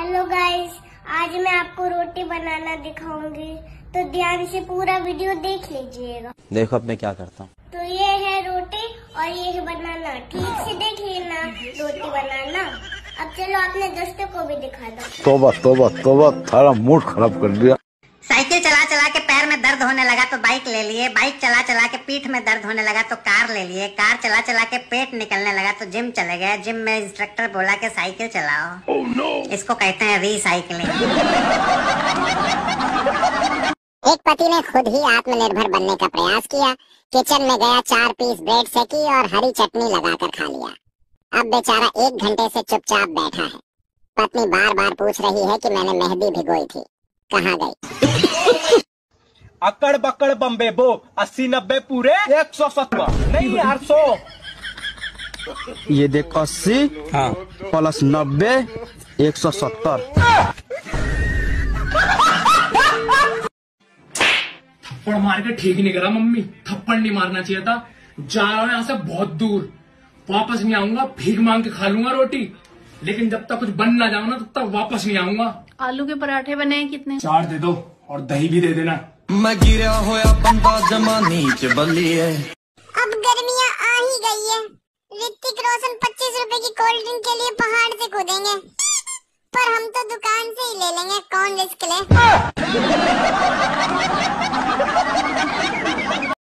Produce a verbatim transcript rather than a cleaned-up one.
Hello guys, आज मैं आपको रोटी बनाना दिखाऊंगी, तो ध्यान से पूरा वीडियो देख लीजिएगा। देखो अब मैं क्या करता हूँ। तो ये है रोटी और ये है बनाना। ठीक से देख लेना रोटी बनाना। अब चलो अपने दोस्तों को भी दिखा दो। तोबा तोबा तोबा, थारा मूड खराब कर दिया। साइकिल चला चला के पैर में दर्द होने लगा तो बाइक ले लिए, बाइक चला चला के पीठ में दर्द होने लगा तो कार ले लिए, कार चला चला के पेट निकलने लगा तो जिम चले गए, जिम में इंस्ट्रक्टर बोला कि साइकिल चलाओ। oh, no. इसको कहते हैं रीसाइक्लिंग। एक पति ने खुद ही आत्मनिर्भर बनने का प्रयास किया। किचन में गया, चार पीस ब्रेड सेकी और हरी चटनी लगाकर खा लिया। अब बेचारा एक घंटे से चुपचाप बैठा है। पत्नी बार बार पूछ रही है कि मैंने मेहंदी भिगोई थी, कहाँ गई? अकड़ बकड़ बम्बे बो, अस्सी नब्बे पूरे एक सौ सत्तर नहीं यार सौ। ये देखो अस्सी हाँ प्लस नब्बे एक सौ सत्तर। थप्पड़ मार के ठीक नहीं करा मम्मी, थप्पड़ नहीं मारना चाहिए था। जा रहा हूं यहाँ से बहुत दूर, वापस नहीं आऊंगा, भीख मांग के खा लूंगा रोटी, लेकिन जब तक कुछ बन ना जाऊं ना तब तक वापस नहीं आऊंगा। आलू के पराठे बने हैं कितने? चार दे दो और दही भी दे देना। मैं गिरा होया बंदा जमानी च बल्ली है। अब गर्मियाँ आ ही गई है। ऋतिक रोशन पच्चीस रुपए की कोल्ड ड्रिंक के लिए पहाड़ से कूदेंगे, पर हम तो दुकान से ही ले लेंगे, कौन रिस्क ले।